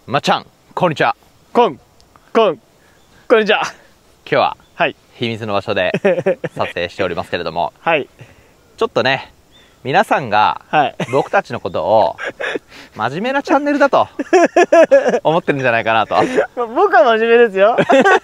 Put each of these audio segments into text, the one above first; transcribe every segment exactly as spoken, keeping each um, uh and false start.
まっちゃん、こんにちは。 こん、こん、こんにちは。 今日は、 はい、 秘密の場所で撮影しておりますけれども、 はい、 ちょっとね、皆さんが僕たちのことを真面目なチャンネルだと思ってるんじゃないかなと。 僕は真面目ですよ。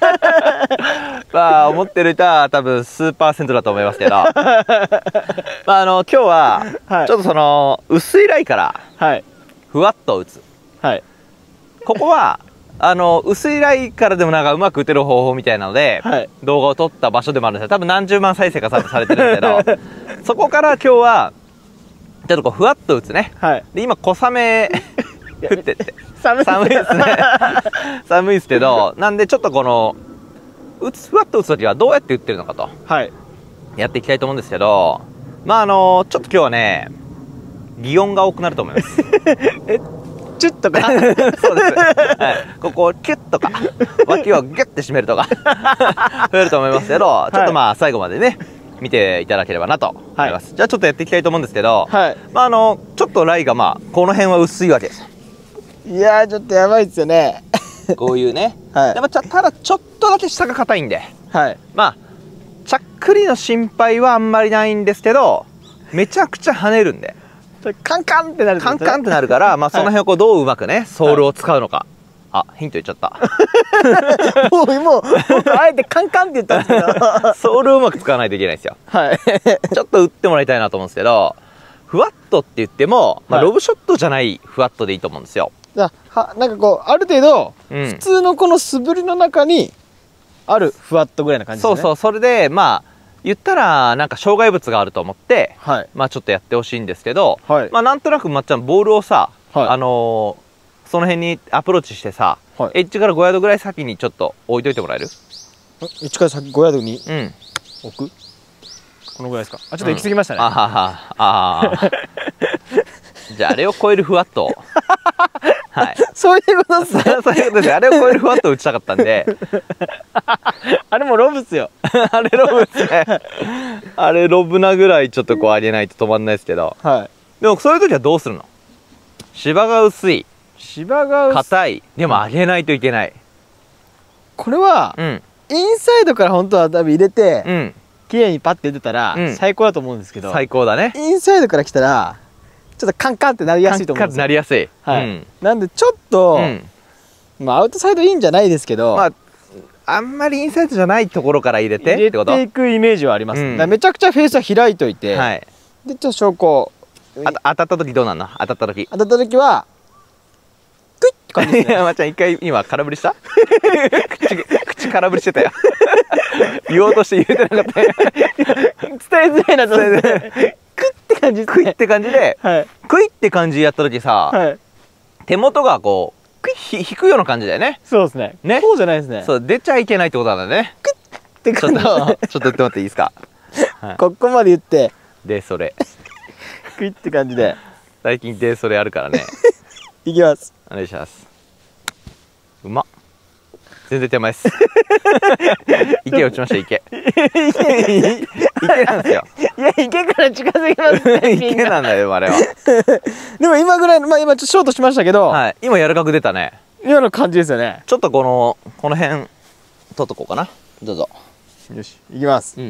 まあ思ってる人は多分数パーセントだと思いますけど、まああの今日はちょっとその薄いライからふわっと打つ、はい、ここはあの薄いライからでもなんかうまく打てる方法みたいなので、はい、動画を撮った場所でもあるんですよ。多分何十万再生かされてるんですけどそこから今日はちょっとこうふわっと打つね、はい、で今小雨降ってって寒いですね寒いですけど、なんでちょっとこの打つふわっと打つ時はどうやって打ってるのかと、はい、やっていきたいと思うんですけど、まああのちょっと今日はね擬音が多くなると思いますえチュッとかそうです、はい、ここをキュッとか脇をギュッて締めるとか増えると思いますけど、はい、ちょっとまあ最後までね見ていただければなと思います、はい、じゃあちょっとやっていきたいと思うんですけど、はい、まああのちょっとライがまあこの辺は薄いわけです。 いやーちょっとやばいですよねこういうね、はい、でもただちょっとだけ下が硬いんで、はい、まあちゃっくりの心配はあんまりないんですけど、めちゃくちゃ跳ねるんでカンカンってなる、 カンカンってなるから、まあその辺をこうどううまくねソールを使うのか、はい、あヒント言っちゃったもうもうあえてカンカンって言ったんですけどソールをうまく使わないといけないんですよ。はいちょっと打ってもらいたいなと思うんですけど、ふわっとって言っても、まあ、ロブショットじゃないふわっとでいいと思うんですよ。 はなんかこうある程度、うん、普通のこの素振りの中にあるふわっとぐらいな感じですね。 そうそう、それでまあ言ったらなんか障害物があると思って、はい、まあちょっとやってほしいんですけど、はい、まあなんとなくまっちゃんボールをさ、はい、あのー、その辺にアプローチしてさ、はい、エッジからごヤードぐらい先にちょっと置いといてもらえる？ エッジから先ごヤードに、うん、置く？このぐらいですか？あ、ちょっと行き過ぎましたね。うん、あははあじゃああれを超えるふわっとはい、 そういうことですね。 そういうことです。あれを超えるふわっと打ちたかったんであれもロブっすよあれロブっすねあれロブなぐらいちょっとこう上げないと止まんないですけど、はい、でもそういう時はどうするの？芝が薄い、 芝が硬い、でも上げないといけない。 これは、うん、インサイドから本当は多分入れて、うん、綺麗にパッて出てたら、うん、最高だと思うんですけど、 最高だね。 インサイドから来たらちょっとカンカンってなりやすいと思うんですよ。 カンカンってなりやすい、 はい、うん、なんでちょっと、うん、まあアウトサイドいいんじゃないですけど、まああんまりインサイドじゃないところから入れて入れていくイメージはあります、うん、だからめちゃくちゃフェースは開いといて、はい、でちょっと証拠あ当たった時どうなんの？当たった時当たった時はクイッって感じですね。 いやまっちゃん一回今空振りした口, 口空振りしてたよ言おうとして言えてなかったよ伝えづらいなと思ってクイッって感じですね。 クイッって感じで、はい、クイッって感じやった時さ、はい、手元がこう引くような感じだよね。 そうですね。ね、こうじゃないですね。 そう出ちゃいけないってことなんだね。 クッって感じ。 ちょっとちょっと言ってもらっていいですか？ はい、ここまで言ってでそれクイッって感じで最近でそれあるからねいきます。 お願いします。うまっ。全然手前っす池落ちました。池池なんですよ。 いや池から近づきますね池なんだよあれはでも今ぐらいの、まあ今ちょっとショートしましたけど、はい、 今柔らかく出たね。 今の感じですよね。 ちょっとこのこの辺取っとこうかな。どうぞ。 よしいきます、うん、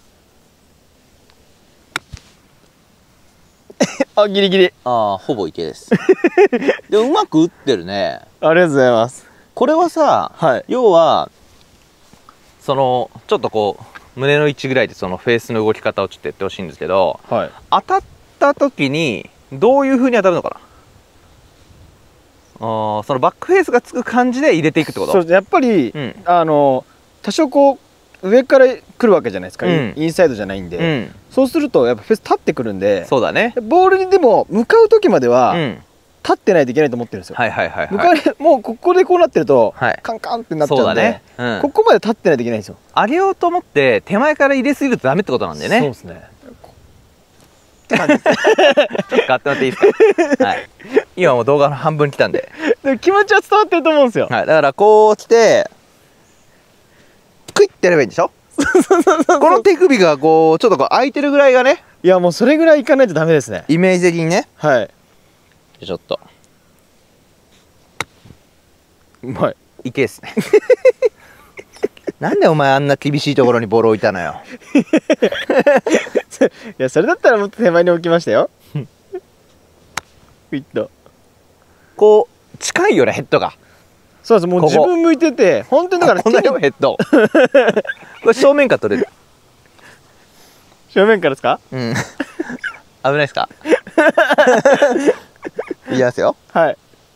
あギリギリ。 ああほぼ池ですでうまく打ってるね。 ありがとうございます。 これはさ、はい、要はそのちょっとこう胸の位置ぐらいでそのフェースの動き方をちょっとやってほしいんですけど、はい、当たった時にどういう風に当たるのかな。あそのバックフェースがつく感じで入れていくってこと。 そうやっぱり、うん、あの多少こう上から来るわけじゃないですか、うん、インサイドじゃないんで、うん、そうするとやっぱフェース立ってくるんで、そうだね、ボールにでも向かう時までは、うん立ってないといけないと思ってるんですよ。はいはいはいはい。もうここでこうなってると、はい、カンカンってなっちゃうんで、ねうん、ここまで立ってないといけないんですよ。 上げようと思って手前から入れすぎるとダメってことなんだよね。そうですね。って感じです。ちょっと変わってもらっていいですか。はい。今もう動画の半分来たんで。 でも気持ちは伝わってると思うんですよ。 はい。だからこう来てクイッてやればいいんでしょ。この手首がこうちょっとこう空いてるぐらいがね。 いやもうそれぐらいいかないとダメですね。 イメージ的にね。 はい。 ちょっとうまい。 いけですね。なんでお前あんな厳しいところにボール置いたのよ。 いや、それだったらもっと手前に置きましたよ。フィット。 こう近いよね、ヘッドが。 そうです、もう自分向いてて、本当にだからこんなよヘッド。これ正面から取れる。 正面からですか？ うん。危ないですか？いきますよ。 はい。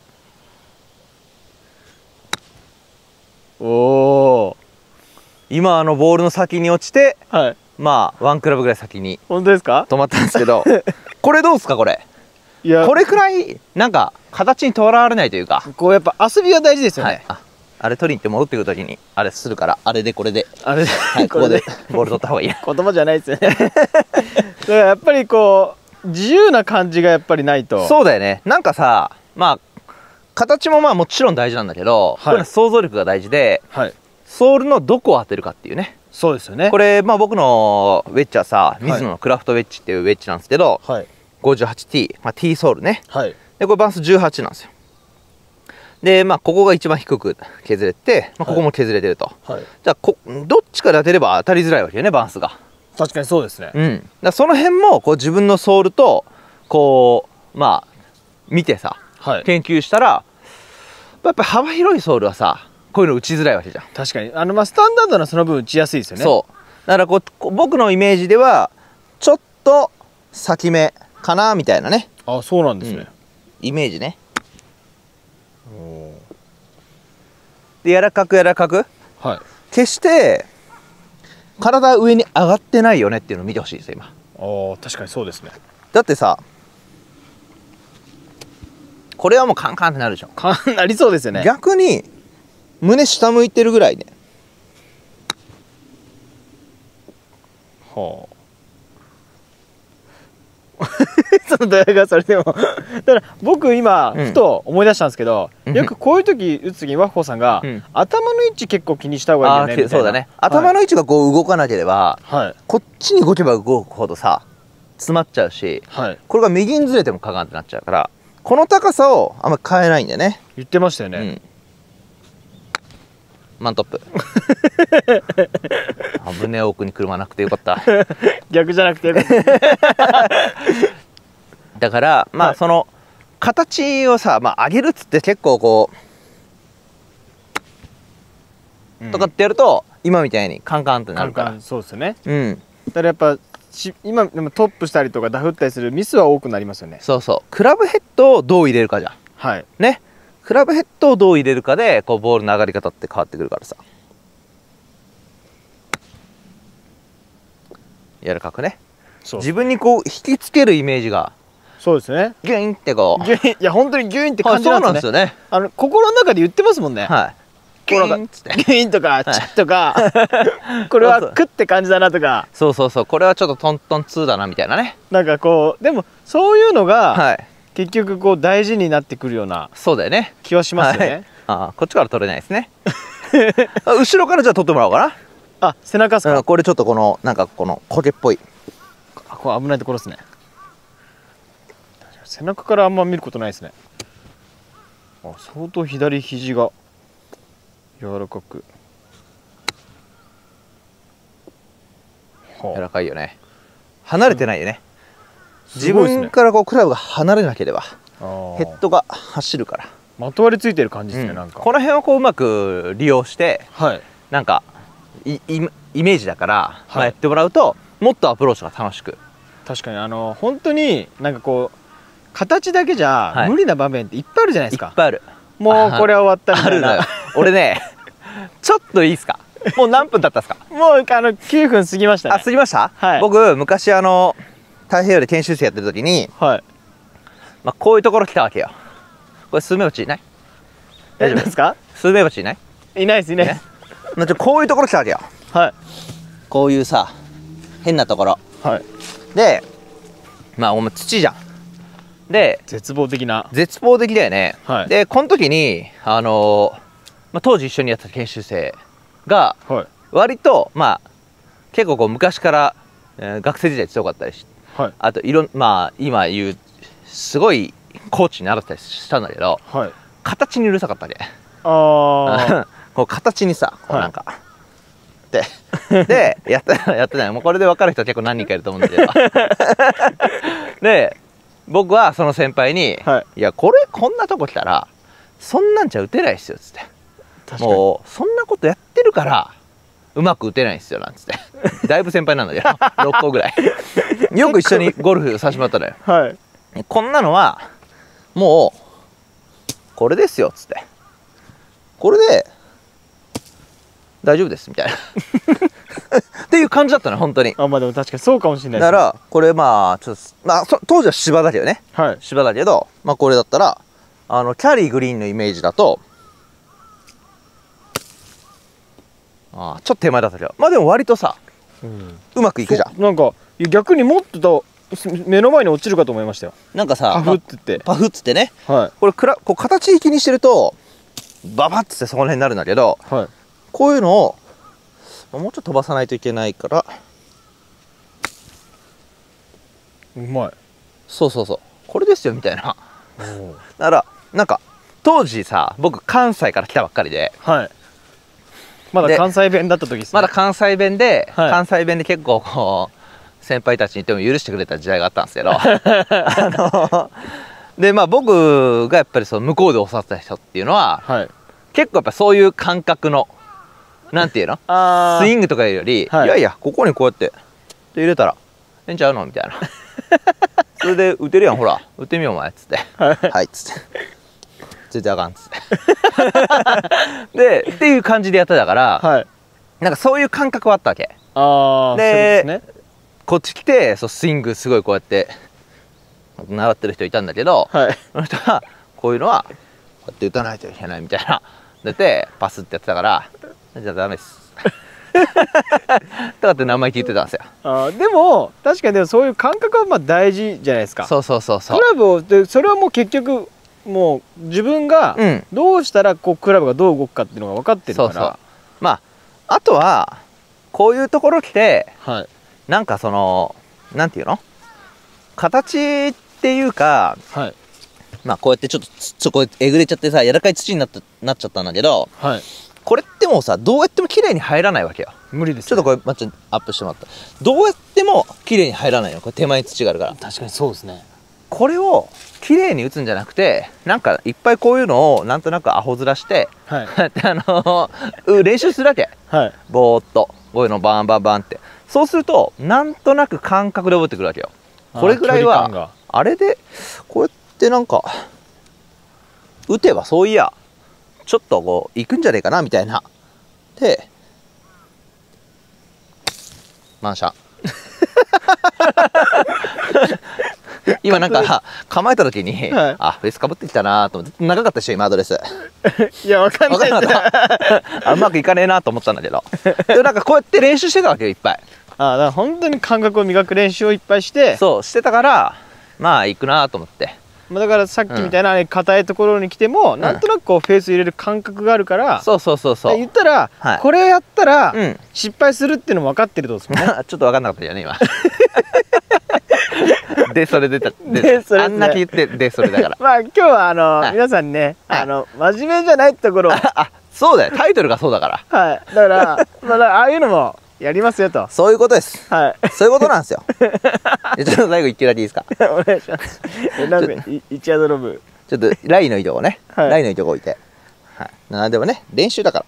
おお。 今あのボールの先に落ちて、はい、まあワンクラブぐらい先に本当ですか？ 止まったんですけど、これどうですかこれ？いや、これくらいなんか形にとらわれないというか、 こうやっぱ遊びは大事ですよね。 はい、あ, あれ取りに行って戻ってくるときにあれするから、あれでこれであれで、 はい、ここでボール取った方がいい。 言葉じゃないですよね。だからやっぱりこう自由な感じがやっぱりないと。 そうだよね。なんかさ、まあ形もまあもちろん大事なんだけど、はい、これは想像力が大事で、はい、ソールのどこを当てるかっていうね。 そうですよね。 これまあ僕のウェッジはさ、ミズノのクラフトウェッジっていうウェッジなんですけど、はい、ごじゅうはちティー、まあ、T ソールね、はい、でこれバンスじゅうはちなんですよ。でまあここが一番低く削れて、まあ、ここも削れてると、はい、じゃあこどっちから当てれば当たりづらいわけよね、バンスが。 確かにそうですね。 うん、だその辺もこう自分のソールとこうまあ見てさ、はい、研究したらやっぱり幅広いソールはさ、こういうの打ちづらいわけじゃん。 確かにあのまあスタンダードなその分打ちやすいですよね。 そうだからこう僕のイメージではちょっと先目かなみたいなね。 あ、そうなんですね、うん、 イメージね。で柔らかく柔らかく、はい、決して体上に上がってないよねっていうのを見てほしいですよ今。 あ、確かにそうですね。 だってさ、これはもうカンカンってなるでしょ。 カンなりそうですよね。 逆に胸下向いてるぐらいで、 はあ。そのドヤがそれでもだから僕今ふと思い出したんですけど、うん、よくこういう時打つ時にワッホーさんが、うん、頭の位置結構気にした方がいいよねみたいな。 そうだね、頭の位置がこう動かなければ、はい、こっちに動けば動くほどさ詰まっちゃうし、はい、これが右にずれてもカガンってなっちゃうから、この高さをあんまり変えないんだよね。 言ってましたよね、うん、 マントップ。危ねえ、奥に車なくてよかった。 逆じゃなくてよかった。 だからまあ、はい、その形をさ、まあ、上げるっつって結構こう、うん、とかってやると今みたいにカンカンってなるから。カンカン、 そうですよね。うん。だからやっぱし今でもトップしたりとかダフったりするミスは多くなりますよね。 そうそう。クラブヘッドをどう入れるかじゃん。はい。ね。クラブヘッドをどう入れるかでこうボールの上がり方って変わってくるからさ。柔らかくね。自分にこう引きつけるイメージが。 そうですね。 ギュインってこう。 ギュイン、いや本当にギュインって感じなんですよね。はい、そうなんですよね。あの心の中で言ってますもんね。はい。ギュインっつって。ギュインとかチッとか、はい、これはクって感じだなとか。 そうそうそう。これはちょっとトントンツーだなみたいなね。 なんかこうでもそういうのが、はい、結局こう大事になってくるような。 そうだよね。 気はしますよね。はい、 ああ、こっちから取れないですね。後ろからじゃあ取ってもらおうかな。 あ、背中っすか。 これちょっとこのなんかこの苔っぽい。 あ、これ危ないところですね。背中からあんま見ることないですね。あ、相当左肘が柔らかく。 はあ、柔らかいよね。離れてないよね。自分からこうクラブが離れなければヘッドが走るから。 まとわりついてる感じですね、うん、なんかこの辺をこううまく利用して、はい、なんかイ, イメージだから、はい、まあやってもらうともっとアプローチが楽しく。 確かにあの本当になんかこう形だけじゃ無理な場面っていっぱいあるじゃないですか。 いっぱいある。 もうこれは終わったみたいな。あるのよ。 俺ねちょっといいですか。もう何分経ったんですか。 もうあのきゅうふん過ぎましたね。 あ、過ぎました、はい、僕昔あの太平洋で研修生やってる時に、はい、まあこういうところ来たわけよ。これスズメバチいない？ 大丈夫ですか？ スズメバチいない？ いないですいないです、 ね、こういうところ来たわけよ。はい。こういうさ変なところ。はい。でまあお前土じゃん。で絶望的な。 絶望的だよね。はい。でこの時にあのー、まあ、当時一緒にやってた研修生が割とまあ結構こう昔から、えー、学生時代強かったりして。はい、あといろんまあ今言うすごいコーチに習ったりしたんだけど、はい、形にうるさかったわけ。 あこう形にさこうなんか、はい、ででやったやってないもうこれで分かる人は結構何人かいると思うんだけどで僕はその先輩に「はい、いやこれこんなとこ来たらそんなんじゃ打てないっすよ」っつって「もうそんなことやってるからうまく打てないっすよ」なんつってだいぶ先輩なんだけどろっこぐらいよく一緒にゴルフさせてもらったのよ、はい、こんなのはもうこれですよっつってこれで大丈夫ですみたいなっていう感じだったの本当に。 あまあでも確かにそうかもしれないです、 ね、だからこれまあちょっとまあ当時は芝だけどね、はい、芝だけどまあこれだったらあのキャリーグリーンのイメージだとあちょっと手前だったけどまあでも割とさ、うん、うまくいくじゃん。 なんか逆にもっと目の前に落ちるかと思いましたよ。なんかさパフっつってパフっつってね、はい、これくらこう形気にしてるとババッつってそこら辺になるんだけど、はい、こういうのをもうちょっと飛ばさないといけないからうまいそうそうそうこれですよみたいなだからなんか当時さ僕関西から来たばっかりで、はい、 まだ関西弁だった時ですね。 まだ関西弁で、はい、関西弁で結構こう先輩たちに言っても許してくれた時代があったんですけどあのでまあ僕がやっぱりその向こうで教わった人っていうのは、はい、結構やっぱそういう感覚のなんていうのスイングとかより、はい、いやいやここにこうやって入れたらええんちゃうのみたいなそれで打てるやんほら打ってみようお前っつってはいっつって全然あかんっつってでっていう感じでやってたから、はい、なんかそういう感覚はあったわけ。あで、ね、こっち来てそうスイングすごいこうやって習ってる人いたんだけど、はい、その人はこういうのはこうやって打たないといけないみたいな出てパスってやってたからじゃあダメですとかって生意気言ってたんですよ。 あでも確かにでもそういう感覚はまあ大事じゃないですか。 そうそうそうそうクラブをでそれはもう結局もう自分がどうしたらこうクラブがどう動くかっていうのが分かってるから、うん、そうそうまああとはこういうところ来て、はい、なんかそのなんていうの形っていうか、はい、まあこうやってちょっとそこえぐれちゃってさ柔らかい土になっなっちゃったんだけど、はい、これってもうさどうやっても綺麗に入らないわけよ。 無理です、ね、 ちょっとこれマッチアップしてもらったどうやっても綺麗に入らないよこれ手前に土があるから。 確かにそうですね。 これを綺麗に打つんじゃなくてなんかいっぱいこういうのをなんとなくアホ面して、はい、あの練習するだけ、はい、ぼーっとこういうのバンバンバンってそうするとなんとなく感覚で覚えてくるわけよ。これぐらいはあれでこうやってなんか打てばそういやちょっとこういくんじゃねえかなみたいなで満車今なんか構えた時に、はい、あフェースかぶってきたなと思って長かったでしょ今アドレスいやわかんないあうまくいかねえなと思ったんだけどでもなんかこうやって練習してたわけよいっぱい。 あだから本当に感覚を磨く練習をいっぱいしてそうしてたからまあいくなと思ってだからさっきみたいな硬いところに来ても、うん、なんとなくこうフェース入れる感覚があるから、うん、 そうそうそうそう言ったら、はい、これやったら、うん、失敗するっていうのも分かってるとですもんねちょっと分かんなかったよね今でそれ出たでそれ、ね、あんだけ言ってでそれだからまあ今日はあの、はい、皆さんにね、はい、あの真面目じゃないところをあそうだよタイトルがそうだからはいだからまあああいうのもやりますよとそういうことです。はい。そういうことなんですよ。ちょっと最後一球だけいいですか。 お願いします。えなんかいちヤードロブ。 ちょっとラインの移動をね、はい、ラインの移動を置いて。はい。なんでもね練習だから。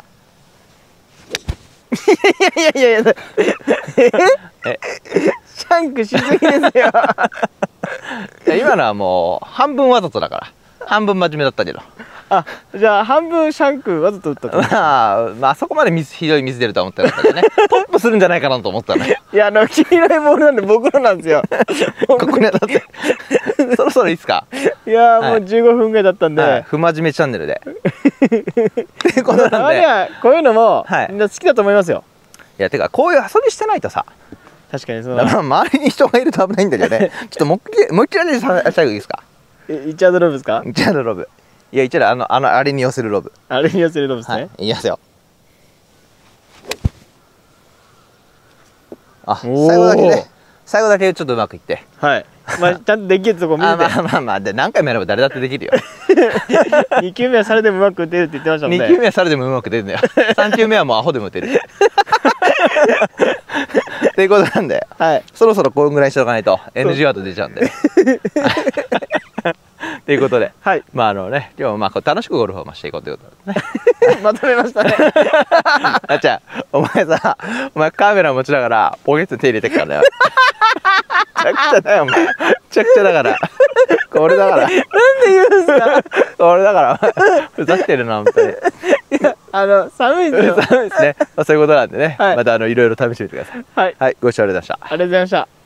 いやいやいやいや。え？シャンクしすぎですよ。 今のはもう半分わざとだから。半分真面目だったけど。 あじゃあ半分シャンクわざと打ったとまあ、まあそこまで水ひどい水出るとは思ってなかったけどねトップするんじゃないかなと思ったのよ。 いやあの黄色いボールなんで僕のなんですよここに当たってそろそろいいっすか。 いやもうじゅうごふんぐらいだったんで、はい、 不真面目チャンネルでっていうことなんでこういうのも、はい、みんな好きだと思いますよ。いやてかこういう遊びしてないとさ確かにそうだから周りに人がいると危ないんだけどねちょっともう一回もう一回最後いいですか。 いちヤードロブですか。 いちヤードロブいや一応あのあのあれに寄せるロブあれに寄せるロブですね、はい、 いきますよ。あ最後だけね最後だけちょっとうまくいって、 はい、まあちゃんとできるとこ見てて、 まあまあまあで何回もやれば誰だってできるよ。 にきゅうめはそれでもうまく打てるって言ってましたもんね。 にきゅうめはそれでもうまく出るんだよ。さんきゅうめはもうアホでも打てる。っていうことなんで、はい、そろそろこんぐらいにしとかないと エヌジー ワード出ちゃうんで。ということで、はい、まああのね、今日もまあ楽しくゴルフをしていこうということでね。 まとめましたね。 あっちゃん、お前さ、お前カメラ持ちながらポケットに手入れてっからだよ。めちゃくちゃだよお前。めちゃくちゃだから。これだから。なんで言うんすか。 これだから。ふざけてるな本当に。いや、あの寒いですよ。 寒いですね。まあそういうことなんでね。はい、またあのいろいろ試してみてください。はい。はい、ご視聴ありがとうございました。 ありがとうございました。